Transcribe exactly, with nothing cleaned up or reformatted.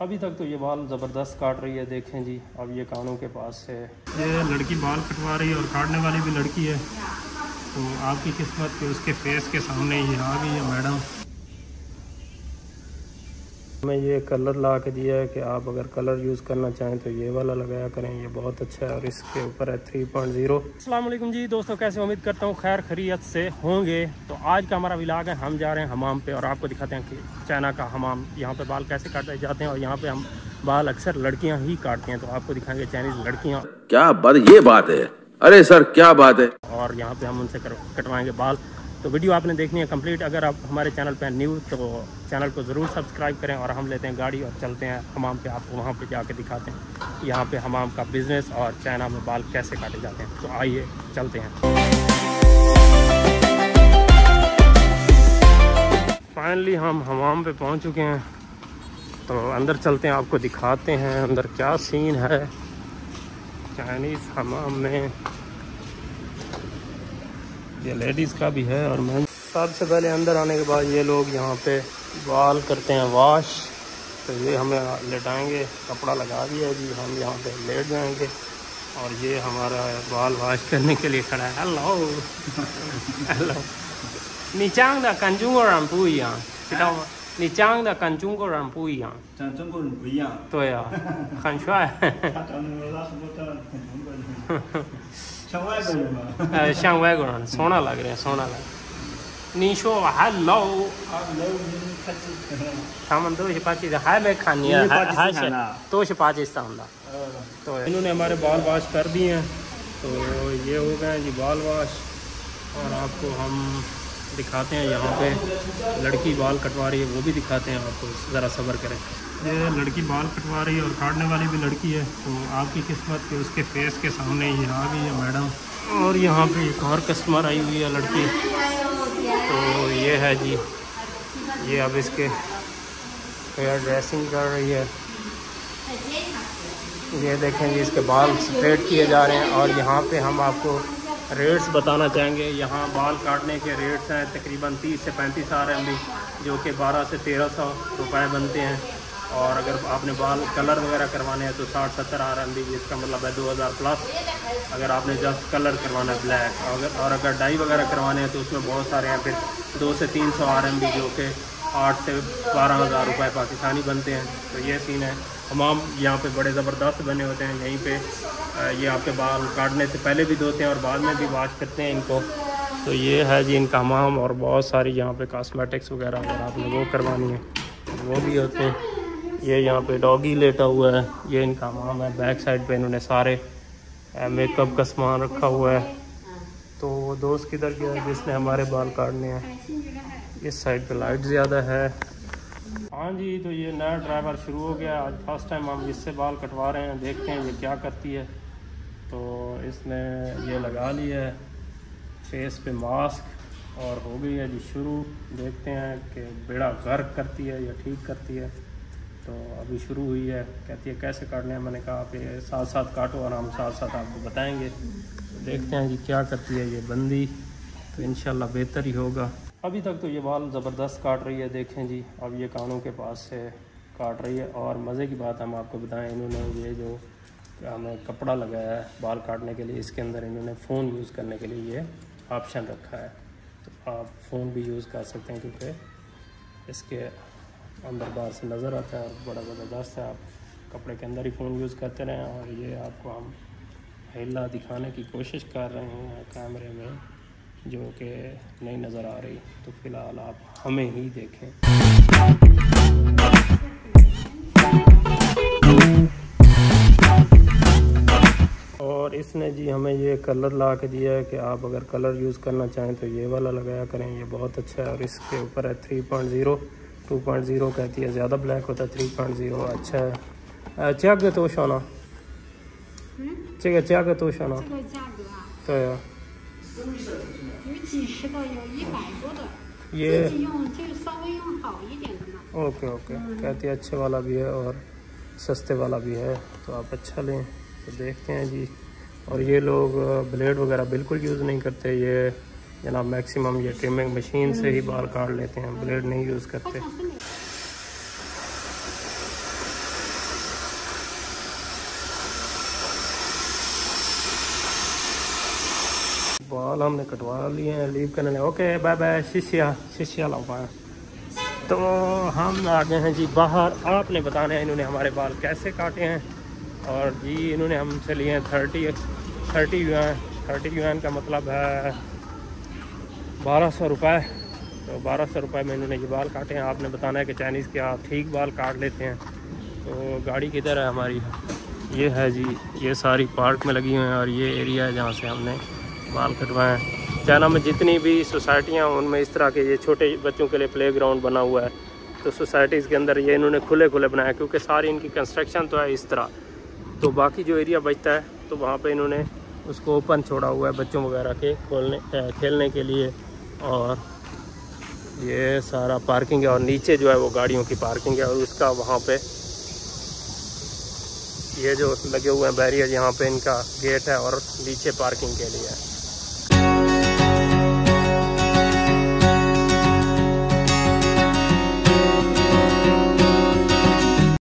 अभी तक तो ये बाल ज़बरदस्त काट रही है, देखें जी। अब ये कानों के पास है, ये लड़की बाल कटवा रही है और काटने वाली भी लड़की है। तो आपकी किस्मत के उसके फेस के सामने ये आ गई है मैडम। हमें ये कलर ला के दिया है कि आप अगर कलर यूज़ करना चाहें तो ये वाला लगाया करें, ये बहुत अच्छा है। और इसके ऊपर है थ्री पॉइंट ज़ीरो। अस्सलाम वालेकुम जी दोस्तों, कैसे उम्मीद करता हूँ खैर खैरियत से होंगे। तो आज का हमारा व्लॉग है, हम जा रहे हैं हमाम पे और आपको दिखाते हैं कि चाइना का हमाम, यहाँ पे बाल कैसे काटे जाते हैं। और यहाँ पे हम बाल अक्सर लड़कियाँ ही काटती हैं, तो आपको दिखाएंगे चाइनीज़ लड़कियाँ। क्या बात, ये बात है, अरे सर क्या बात है। और यहाँ पे हम उनसे कटवाएंगे बाल। तो वीडियो आपने देखनी है कंप्लीट। अगर आप हमारे चैनल पे न्यू तो चैनल को ज़रूर सब्सक्राइब करें। और हम लेते हैं गाड़ी और चलते हैं हमाम पे, आपको वहाँ पे जाके दिखाते हैं यहाँ पे हमाम का बिज़नेस और चाइना में बाल कैसे काटे जाते हैं। तो आइए चलते हैं। फाइनली हम हमाम पे पहुँच चुके हैं, तो अंदर चलते हैं, आपको दिखाते हैं अंदर क्या सीन है चाइनीज़ हमाम में। ये लेडीज़ का भी है और मैं सबसे पहले अंदर आने के बाद ये लोग यहाँ पे बाल करते हैं वॉश। तो ये हमें लेटाएंगे, कपड़ा लगा दिया है जी, हम यहाँ पे लेट जाएंगे। और ये हमारा बाल वॉश करने के लिए खड़ा है। हेलो हेलो 你长得跟中国人不一样，知道吗？你长得跟中国人不一样。 长中国人不一样。 对啊，很帅。 他长得那什么长得很中国人。像外国人吗？ 呃，像外国人，सोना लग रहे हैं, सोना लग। 你说 hello， 他们都是巴基斯坦，还没看你，还还是都是巴基斯坦的。तो इन्होंने हमारे बाल वॉश कर दिए हैं, तो ये हो गए जी बाल वॉश। और आपको हम दिखाते हैं यहाँ पे लड़की बाल कटवा रही है, वो भी दिखाते हैं आपको, ज़रा सब्र करें। ये लड़की बाल कटवा रही है और काटने वाली भी लड़की है। तो आपकी किस्मत के उसके फेस के सामने ये आ गई है मैडम। और यहाँ पे एक और कस्टमर आई हुई है लड़की, तो ये है जी, ये अब इसके हेयर ड्रेसिंग कर रही है। ये देखें जी, इसके बाल स्ट्रेट किए जा रहे हैं। और यहाँ पे हम आपको रेट्स बताना चाहेंगे। यहाँ बाल काटने के रेट्स हैं तकरीबन तीस से पैंतीस आर एम बी, जो कि बारह से तेरह सौ रुपये बनते हैं। और अगर आपने बाल कलर वगैरह करवाने हैं तो साठ सत्तर आर एम बी, जिसका मतलब है दो हज़ार प्लस। अगर आपने जस्ट कलर करवाना है ब्लैक, अगर और अगर डाई वगैरह करवाने हैं तो उसमें बहुत सारे हैं, फिर दो से तीन सौ आर एम बी, जो कि आठ से बारह हज़ार रुपये पाकिस्तानी बनते हैं। तो ये सीन है। हमाम यहाँ पे बड़े ज़बरदस्त बने होते हैं। यहीं पे ये आपके बाल काटने से पहले भी धोते हैं और बाद में भी वॉश करते हैं इनको। तो ये है जी इनका हमाम। और बहुत सारी यहाँ पे कॉस्मेटिक्स वगैरह अगर आपने वो करवानी है वो भी होते हैं। ये यहाँ पे डॉगी लेटा हुआ है, ये इनका हमाम है। बैक साइड पे इन्होंने सारे मेकअप का सामान रखा हुआ है। तो दोस्त किधर गया है जिसने हमारे बाल काटने हैं? इस साइड पे लाइट ज़्यादा है। हाँ जी, तो ये नया ड्राइवर शुरू हो गया। आज फर्स्ट टाइम हम इससे बाल कटवा रहे हैं, देखते हैं ये क्या करती है। तो इसने ये लगा लिया है फेस पे मास्क और हो गई है जी शुरू। देखते हैं कि बेड़ा गर्क करती है या ठीक करती है। तो अभी शुरू हुई है, कहती है कैसे काटने हैं। मैंने कहा आप ये साथ साथ काटो और हम साथ साथ आपको बताएंगे। तो देखते हैं जी क्या करती है ये बंदी, तो इंशाल्लाह बेहतर ही होगा। अभी तक तो ये बाल ज़बरदस्त काट रही है, देखें जी। अब ये कानों के पास से काट रही है। और मज़े की बात हम आपको बताएं, इन्होंने ये जो हमें कपड़ा लगाया है बाल काटने के लिए, इसके अंदर इन्होंने फ़ोन यूज़ करने के लिए ये ऑप्शन रखा है। तो आप फ़ोन भी यूज़ कर सकते हैं, क्योंकि इसके अंदर बाहर से नज़र आता है और बड़ा ज़बरदस्त है। आप कपड़े के अंदर ही फ़ोन यूज़ करते रहें। और ये आपको हम हिला दिखाने की कोशिश कर रहे हैं कैमरे में, जो कि नहीं नज़र आ रही। तो फ़िलहाल आप हमें ही देखें। और इसने जी हमें ये कलर ला के दिया है कि आप अगर कलर यूज़ करना चाहें तो ये वाला लगाया करें, ये बहुत अच्छा है। और इसके ऊपर है three point zero. Two point zero कहती है ज़्यादा ब्लैक होता है, थ्री पॉइंट ज़ीरो अच्छा है। चेक तो शाना चेक चेक तो शाना तो यार ये ओके ओके कहती है अच्छे वाला भी है और सस्ते वाला भी है, तो आप अच्छा लें। तो देखते हैं जी। और ये लोग ब्लेड वगैरह बिल्कुल यूज़ नहीं करते, ये जनाब मैक्सिमम ये ट्रिमिंग मशीन से ही बाल काट लेते हैं, ब्लेड नहीं यूज़ करते। बाल हमने कटवा लिए हैं, लीव करने लगे। ओके बाय बाय, शिष्या शिष्या लाओ पाया। तो हम आ गए हैं जी बाहर। आपने बताना है इन्होंने हमारे बाल कैसे काटे हैं। और जी इन्होंने हमसे लिए हैं thirty thirty UN. Thirty UN का मतलब है बारह सौ रुपये। तो बारह सौ रुपये में इन्होंने ये बाल काटे हैं। आपने बताना है कि चाइनीज़ के आप ठीक बाल काट लेते हैं। तो गाड़ी किधर है हमारी? ये है जी, ये सारी पार्क में लगी हुई हैं और ये एरिया है जहाँ से हमने बाल कटवाए हैं। चाइना में जितनी भी सोसाइटियाँ उनमें इस तरह के ये छोटे बच्चों के लिए प्ले ग्राउंड बना हुआ है। तो सोसाइटीज़ के अंदर ये इन्होंने खुले खुले बनाया, क्योंकि सारी इनकी कंस्ट्रक्शन तो है इस तरह। तो बाकी जो एरिया बचता है तो वहाँ पे इन्होंने उसको ओपन छोड़ा हुआ है बच्चों वगैरह के खोलने खेलने के लिए। और ये सारा पार्किंग है और नीचे जो है वो गाड़ियों की पार्किंग है। और उसका वहाँ पे ये जो लगे हुए हैं बैरियर, यहाँ पे इनका गेट है और नीचे पार्किंग के लिए है।